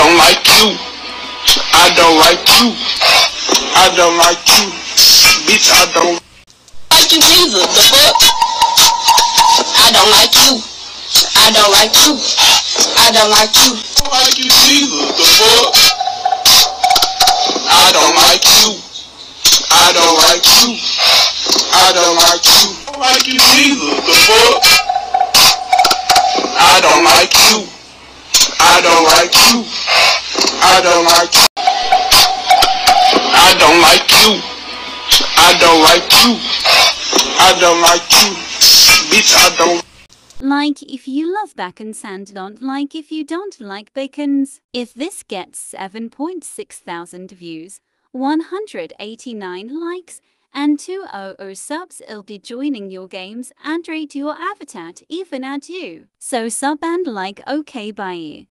don't like you. I don't like you. I don't like you. Bitch, I don't like you neither. The fuck? I don't like you. I don't like you. I don't like you. I don't like you neither. The fuck? I don't like you. I don't like you. I don't like you. I don't like you neither. The fuck? I don't like you. I don't like you. I don't like you. I don't like you. I don't like you. I don't like you. Bitch, I don't. Like if you love bacons and don't like if you don't like bacons. If this gets 7.6 thousand views, 189 likes, and 200 subs, I'll be joining your games and rate your avatar, even add you. So sub and like, okay, bye.